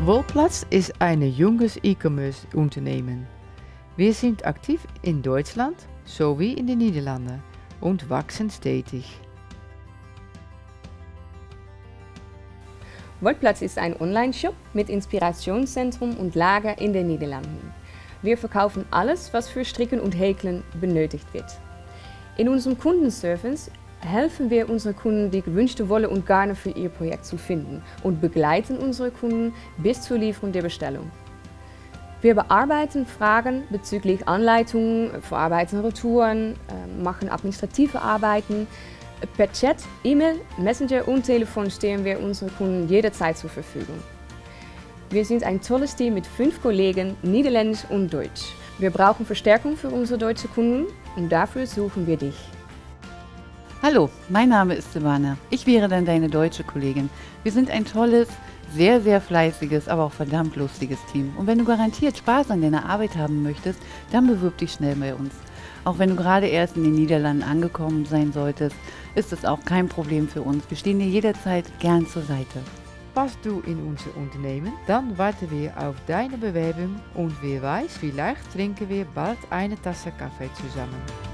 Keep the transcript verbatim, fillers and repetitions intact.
Wollplatz ist ein junges E-Commerce-Unternehmen. Wir sind aktiv in Deutschland sowie in den Niederlanden und wachsen stetig. Wollplatz ist ein Online-Shop mit Inspirationszentrum und Lager in den Niederlanden. Wir verkaufen alles, was für Stricken und Häkeln benötigt wird. In unserem Kundenservice helfen wir unseren Kunden, die gewünschte Wolle und Garne für ihr Projekt zu finden und begleiten unsere Kunden bis zur Lieferung der Bestellung. Wir bearbeiten Fragen bezüglich Anleitungen, verarbeiten Retouren, machen administrative Arbeiten. Per Chat, E-Mail, Messenger und Telefon stehen wir unseren Kunden jederzeit zur Verfügung. Wir sind ein tolles Team mit fünf Kollegen, Niederländisch und Deutsch. Wir brauchen Verstärkung für unsere deutschen Kunden und dafür suchen wir dich. Hallo, mein Name ist Silvana. Ich wäre dann deine deutsche Kollegin. Wir sind ein tolles, sehr, sehr fleißiges, aber auch verdammt lustiges Team. Und wenn du garantiert Spaß an deiner Arbeit haben möchtest, dann bewirb dich schnell bei uns. Auch wenn du gerade erst in den Niederlanden angekommen sein solltest, ist es auch kein Problem für uns. Wir stehen dir jederzeit gern zur Seite. Passt du in unser Unternehmen? Dann warten wir auf deine Bewerbung und wer weiß, vielleicht trinken wir bald eine Tasse Kaffee zusammen.